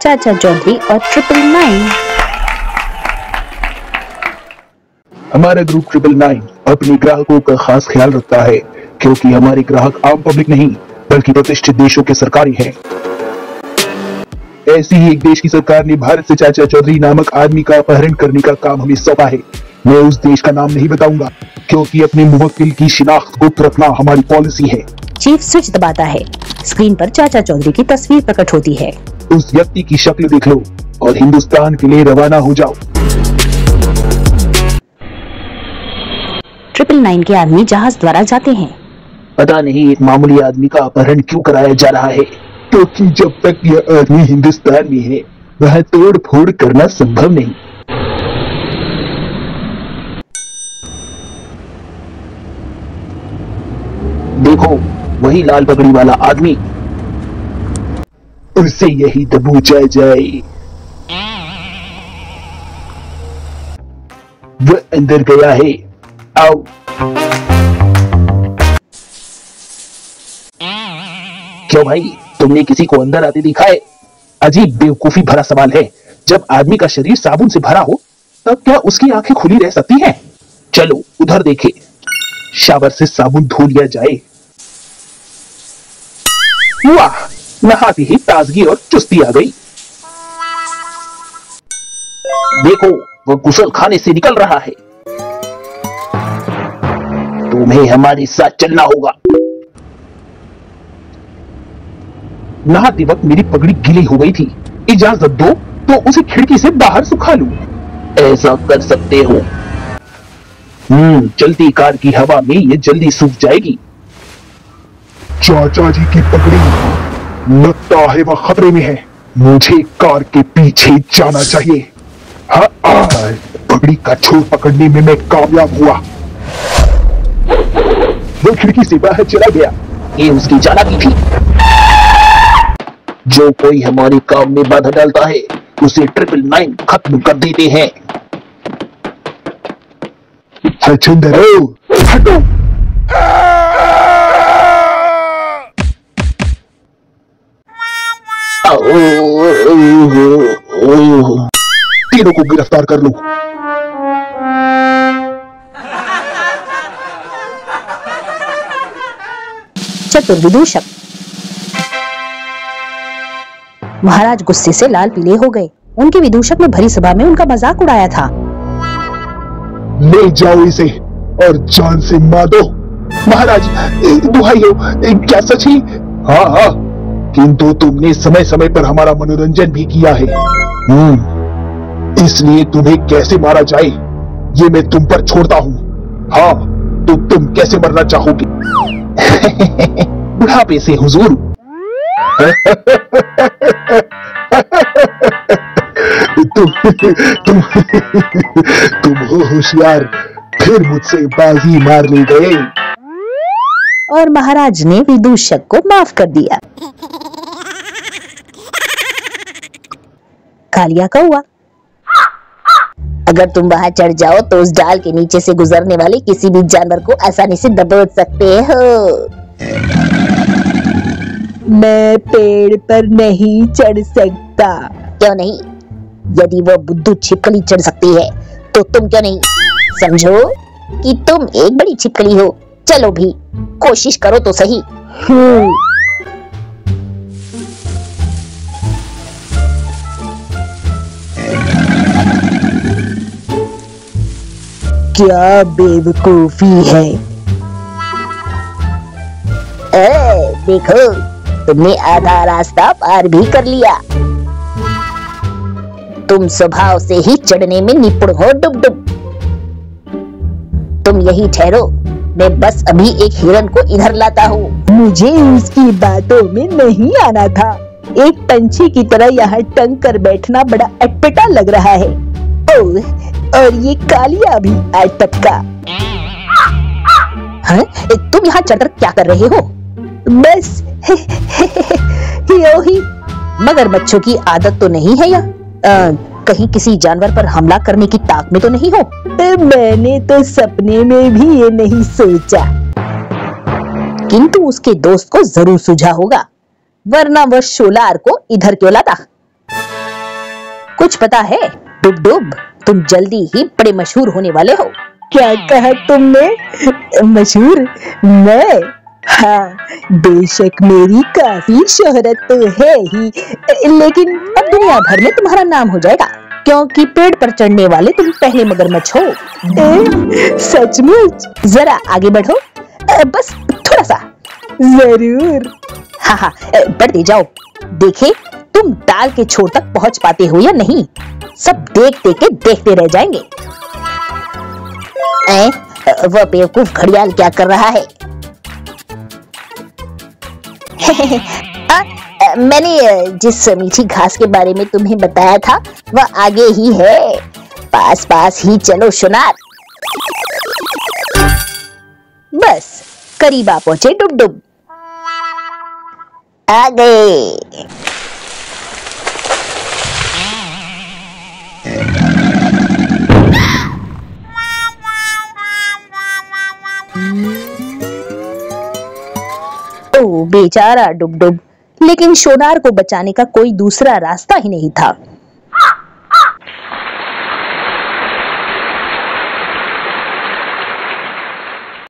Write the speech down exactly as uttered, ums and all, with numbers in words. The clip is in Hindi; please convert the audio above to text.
चाचा चौधरी और ट्रिपल नाइन। हमारा ग्रुप ट्रिपल नाइन अपने ग्राहकों का खास ख्याल रखता है, क्योंकि हमारे ग्राहक आम पब्लिक नहीं बल्कि प्रतिष्ठित देशों के सरकारी हैं। ऐसी ही एक देश की सरकार ने भारत से चाचा चौधरी नामक आदमी का अपहरण करने का काम हमें सौंपा है। मैं उस देश का नाम नहीं बताऊंगा, क्योंकि अपने मुवक्किल की शिनाख्त गुप्त रखना हमारी पॉलिसी है। चीफ स्विच दबाता है। स्क्रीन पर चाचा चौधरी की तस्वीर प्रकट होती है। उस व्यक्ति की शक्ल देख लो और हिंदुस्तान के लिए रवाना हो जाओ। ट्रिपल नाइन के आदमी जहाज द्वारा जाते हैं। पता नहीं एक मामूली आदमी का अपहरण क्यों कराया जा रहा है, क्योंकि जब तक यह आदमी हिंदुस्तान में है वह तोड़ फोड़ करना संभव नहीं। देखो वही लाल पगड़ी वाला आदमी, उसे यही दबोचा जाए। वह अंदर गया है, आओ। क्यों भाई, तुमने किसी को अंदर आते देखा है? अजीब बेवकूफी भरा सवाल है। जब आदमी का शरीर साबुन से भरा हो तब क्या उसकी आंखें खुली रह सकती हैं? चलो उधर देखे, शावर से साबुन धो लिया जाए। वाह, नहाते ही ताजगी और चुस्ती आ गई। देखो वो गुसल खाने से निकल रहा है। तुम्हें हमारे साथ चलना होगा। नहाते वक्त मेरी पगड़ी गीली हो गई थी, इजाजत दो तो उसे खिड़की से बाहर सुखा लूं। ऐसा कर सकते हो। हम्म चलती कार की हवा में ये जल्दी सूख जाएगी। चाचा जी की पगड़ी, लगता है वह खतरे में है। मुझे कार के पीछे जाना चाहिए। हाँ, पगड़ी का छोर पकड़ने में मैं कामयाब हुआ। वो खिड़की से बाहर चला गया। ये उसकी चालाकी थी। जो कोई हमारे काम में बाधा डालता है उसे ट्रिपल नाइन खत्म कर देते हैं। छछुंदरो, हटो। तीनों को गिरफ्तार कर लो। चतुर्विदूषक। महाराज गुस्से से लाल पीले हो गए। उनके विदूषक ने भरी सभा में उनका मजाक उड़ाया था। ले जाओ इसे और जान से मार दो। महाराज दुहाई हो, क्या सच ही? हाँ हाँ, किंतु तुमने समय समय पर हमारा मनोरंजन भी किया है। हम्म इसलिए तुम्हें कैसे मारा जाए ये मैं तुम पर छोड़ता हूँ। हाँ, तो तुम कैसे मरना चाहोगे? बुढ़ापे से हुजूर। तुम तुम तुम हो होशियार, फिर मुझसे बाजी मार ले गए। और महाराज ने विदूषक को माफ कर दिया। कालिया कौवा। अगर तुम वहां चढ़ जाओ तो उस डाल के नीचे से गुजरने वाले किसी भी जानवर को आसानी से दबोच सकते हो। मैं पेड़ पर नहीं चढ़ सकता। क्यों नहीं? यदि वो बुद्धू छिपकली चढ़ सकती है तो तुम क्यों नहीं? समझो कि तुम एक बड़ी छिपकली हो। चलो भी, कोशिश करो तो सही। क्या बेवकूफी है। ए, देखो तुमने आधा रास्ता पार भी कर लिया। तुम स्वभाव से ही चढ़ने में निपुण हो। डुब डुब, तुम यही ठहरो, मैं बस अभी एक हिरन को इधर लाता हूँ। मुझे उसकी बातों में नहीं आना था। एक पंछी की तरह यहाँ टंग कर बैठना बड़ा अटपटा लग रहा है। ओह, और ये कालिया भी आज टपका। हाँ? तुम यहाँ चढ़कर क्या कर रहे हो? बस यो ही। मगरमच्छों की आदत तो नहीं है यहाँ? कहीं किसी जानवर पर हमला करने की ताक में तो नहीं हो? मैंने तो सपने में भी ये नहीं सोचा, किंतु उसके दोस्त को जरूर सूझा होगा, वरना वह शोलार को इधर क्यों लाता। कुछ पता है डुबडुब, तुम जल्दी ही बड़े मशहूर होने वाले हो। क्या कहा तुमने? मशहूर? मैं? हाँ, बेशक मेरी काफी शोहरत तो है ही, लेकिन अब दुनिया भर में तुम्हारा नाम हो जाएगा, क्योंकि पेड़ पर चढ़ने वाले तुम पहले मगरमच्छ हो। ए, सचमुच? जरा आगे बढ़ो, बस थोड़ा सा। जरूर। हाँ हाँ, बढ़ते जाओ, देखे तुम डाल के छोर तक पहुंच पाते हो या नहीं। सब देख देख के देखते रह जाएंगे। ए, वह बेवकूफ घड़ियाल क्या कर रहा है? आ, आ, मैंने जिस मीठी घास के बारे में तुम्हें बताया था वह आगे ही है, पास पास ही चलो शोनार। बस करीब आ पहुंचे डुबडुब। आ गए। ओ बेचारा डुबडुब, लेकिन शोनार को बचाने का कोई दूसरा रास्ता ही नहीं था।